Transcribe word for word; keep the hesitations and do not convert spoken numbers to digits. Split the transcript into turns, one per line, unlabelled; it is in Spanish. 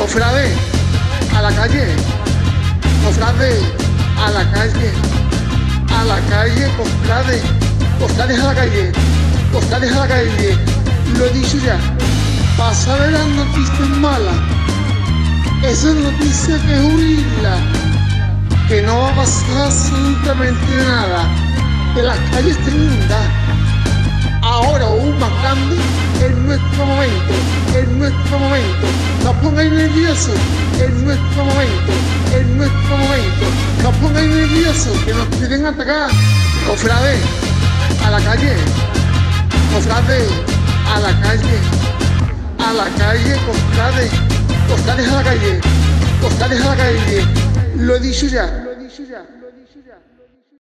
Cofrade, a la calle, cofrade, a la calle, a la calle, cofrade, cofrades a la calle, cofrades a la calle, lo he dicho ya, pasa de las noticias malas, esa noticia que es huirla, que no va a pasar absolutamente nada, que las calles estén inundadas. Ahora aún más grande es nuestro momento, es nuestro momento. No os pongáis nerviosos, es nuestro momento, es nuestro momento. No os pongáis nerviosos, que nos quieren atacar. Cofrade, a la calle, cofrade, a la calle, a la calle, cofrade, cofrades a la calle, cofrades a la calle. Lo he dicho ya, lo he dicho ya.